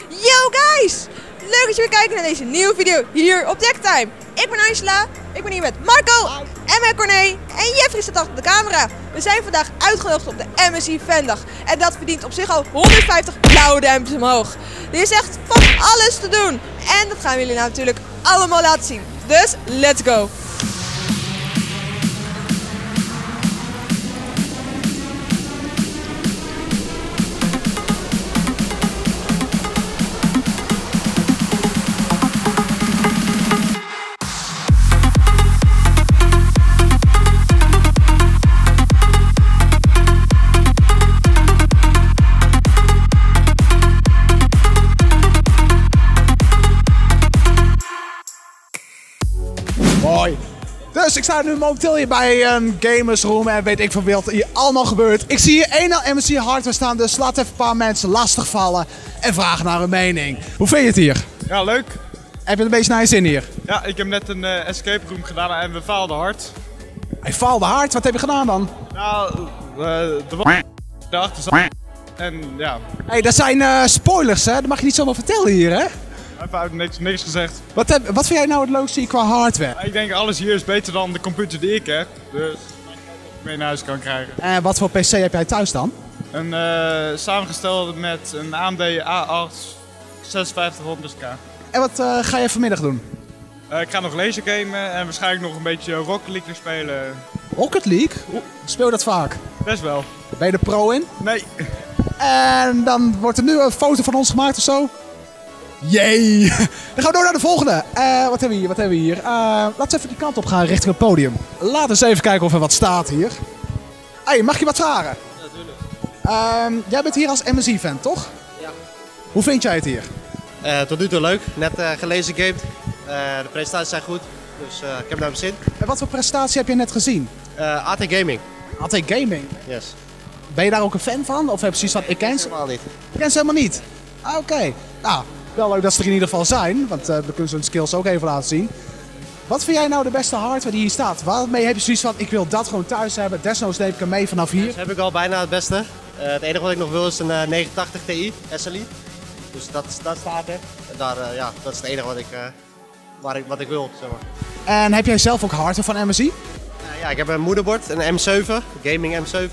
Yo guys! Leuk dat je weer kijkt naar deze nieuwe video hier op Techtime. Ik ben Angela, ik ben hier met Marco en met Corné en Jeffrey staat achter de camera. We zijn vandaag uitgenodigd op de MSI Fandag en dat verdient op zich al 150 blauwe duimpjes omhoog. Er is echt van alles te doen en dat gaan we jullie natuurlijk allemaal laten zien. Dus let's go! Mooi. Dus ik sta nu momenteel hier bij een gamersroom en weet ik van wat hier allemaal gebeurt. Ik zie hier één MSI hardware staan, dus laat even een paar mensen lastigvallen en vragen naar hun mening. Hoe vind je het hier? Ja, leuk. Heb je een beetje naar je zin hier? Ja, ik heb net een escape room gedaan en we faalden hard. Hij faalde hard, wat heb je gedaan dan? Nou, er was daarachter zat en ja, Hey, dat zijn spoilers hè, dat mag je niet zomaar vertellen hier hè? even uit niks gezegd. Wat vind jij nou het leukste hier qua hardware? Ik denk alles hier is beter dan de computer die ik heb, dus ik mee naar huis kan krijgen. En wat voor PC heb jij thuis dan? Een samengestelde met een AMD A8 5600K. En wat ga je vanmiddag doen? Ik ga nog laser gamen en waarschijnlijk nog een beetje Rocket League spelen. Rocket League? Speel je dat vaak? Best wel. Ben je er pro in? Nee. En dan wordt er nu een foto van ons gemaakt of zo. Jee! Dan gaan we door naar de volgende. Wat hebben we hier? Laten we even die kant op gaan richting het podium. Laten we eens even kijken of er wat staat hier. Hey, mag je wat vragen? Ja, natuurlijk. Jij bent hier als MSI-fan, toch? Ja. Hoe vind jij het hier? Tot nu toe leuk. Net gelezen gamed. De presentaties zijn goed. Dus ik heb naar mijn zin. En wat voor prestatie heb je net gezien? AT Gaming. AT Gaming. Yes. Ben je daar ook een fan van? Of heb je precies van, ik ken ze? Helemaal niet. Ik ken ze helemaal niet. Oké. Nou, wel leuk dat ze er in ieder geval zijn. Want we kunnen ze hun skills ook even laten zien. Wat vind jij nou de beste hardware die hier staat? Waarmee heb je zoiets van, ik wil dat gewoon thuis hebben. Desnoods neem ik hem mee vanaf hier. Dus heb ik al bijna het beste. Het enige wat ik nog wil is een 980 Ti SLI. Dus dat staat er. En daar, ja, dat is het enige wat ik wil, zeg maar. En heb jij zelf ook hardware van MSI? Ja, ik heb een moederbord, een M7, gaming M7.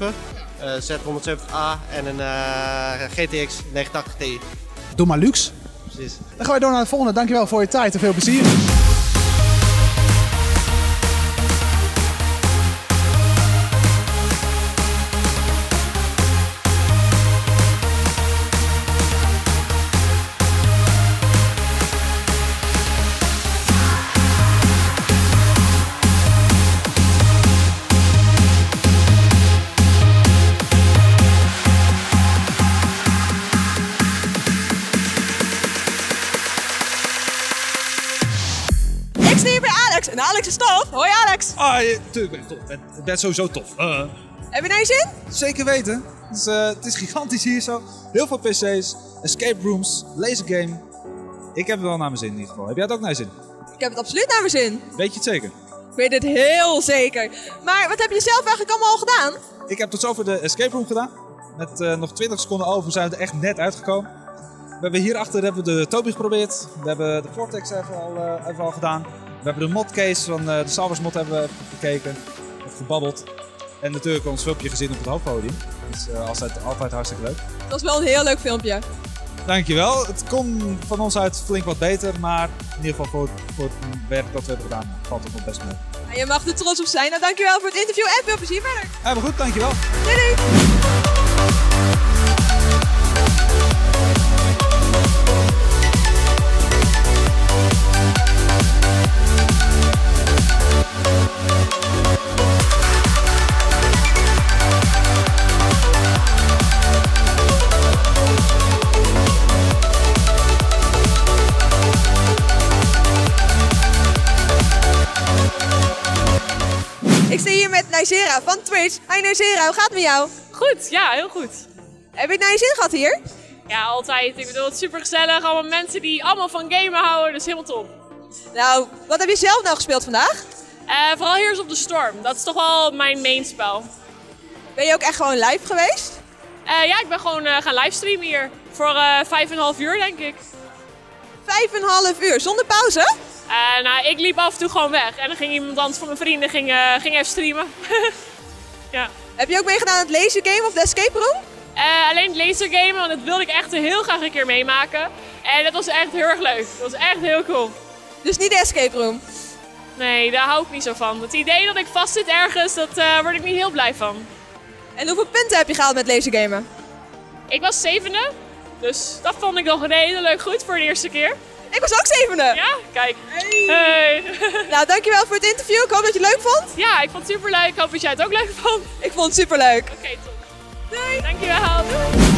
Z170A en een GTX 980 Ti. Doe maar luxe. Precies. Dan gaan we door naar de volgende. Dankjewel voor je tijd en veel plezier. En Alex is tof. Hoi Alex. Tuurlijk ben ik tof. Ik ben sowieso tof. Heb je naar je zin? Zeker weten. Het is gigantisch hier zo. Heel veel PC's, escape rooms, laser game. Ik heb het wel naar mijn zin in ieder geval. Heb jij het ook naar je zin? Ik heb het absoluut naar mijn zin. Weet je het zeker? Ik weet het heel zeker. Maar wat heb je zelf eigenlijk allemaal al gedaan? Ik heb tot zover de escape room gedaan. Met nog 20 seconden over zijn we er echt net uitgekomen. We hebben hierachter de Toby geprobeerd. We hebben de Vortex even al gedaan. We hebben de modcase van de Salvers mod hebben we even gekeken. Even gebabbeld. En natuurlijk ons filmpje gezien op het hoofdpodium. Dat is altijd hartstikke leuk. Het was wel een heel leuk filmpje. Dankjewel. Het kon van ons uit flink wat beter, maar in ieder geval voor het werk dat we hebben gedaan valt het nog best mee. Nou, je mag er trots op zijn. Nou, dankjewel voor het interview en veel plezier verder. Maar goed, dankjewel. Doei doei. Ik sta hier met Nijzera van Twitch. Hi Nijzera, hoe gaat het met jou? Goed, ja, heel goed. Heb je het naar je zin gehad hier? Ja, altijd. Ik bedoel, het is super gezellig. Allemaal mensen die allemaal van gamen houden, dus helemaal top. Nou, wat heb je zelf nou gespeeld vandaag? Vooral Heroes of the Storm. Dat is toch wel mijn main spel. Ben je ook echt gewoon live geweest? Ja, ik ben gewoon gaan livestreamen hier. Voor 5,5 uur denk ik. 5,5 uur, zonder pauze? Nou, ik liep af en toe gewoon weg. En dan ging iemand anders van mijn vrienden ging even streamen. Ja. Heb je ook meegedaan aan het lasergame of de escape room? Alleen het lasergamen, want dat wilde ik echt heel graag een keer meemaken. En dat was echt heel erg leuk. Dat was echt heel cool. Dus niet de escape room? Nee, daar hou ik niet zo van. Het idee dat ik vastzit ergens, daar word ik niet heel blij van. En hoeveel punten heb je gehaald met lasergamen? Ik was 7e, dus dat vond ik nog redelijk goed voor de eerste keer. Ik was ook 7e! Ja, kijk. Hey. Nou, dankjewel voor het interview. Ik hoop dat je het leuk vond. Ja, ik vond het superleuk. Ik hoop dat jij het ook leuk vond. Ik vond het superleuk. Oké, top. Doei! Dankjewel. Doei!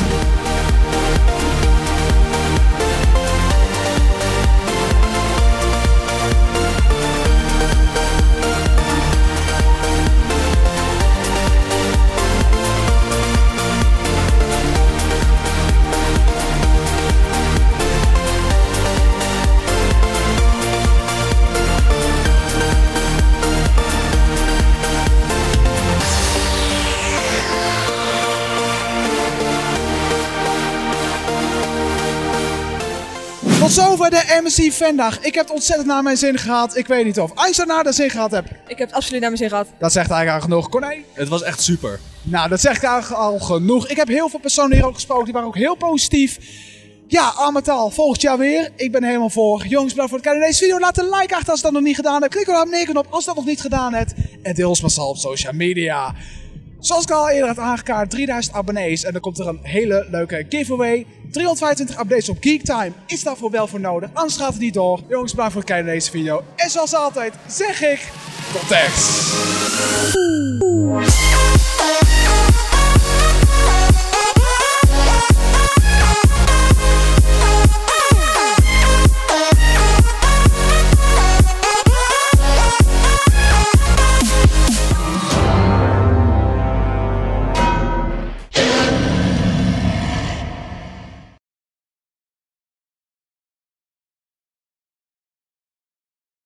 Tot zover de MSI Fandag. Ik heb het ontzettend naar mijn zin gehad. Ik weet niet of Aisha naar de zin gehad hebt. Ik heb het absoluut naar mijn zin gehad. Dat zegt eigenlijk al genoeg. Corné? Het was echt super. Nou, dat zegt eigenlijk al genoeg. Ik heb heel veel personen hier ook gesproken. Die waren ook heel positief. Ja, al met al, volgend jaar weer. Ik ben helemaal voor. Jongens, bedankt voor het kijken naar deze video. Laat een like achter als je dat nog niet gedaan hebt. Klik op de abonneerknop als je dat nog niet gedaan hebt. En deel ons massaal op social media. Zoals ik al eerder had aangekaart, 3000 abonnees. En dan komt er een hele leuke giveaway. 325 updates op Geektime. Is daarvoor wel voor nodig, anders gaat het niet door. Jongens, bedankt voor het kijken naar deze video. En zoals altijd zeg ik, context.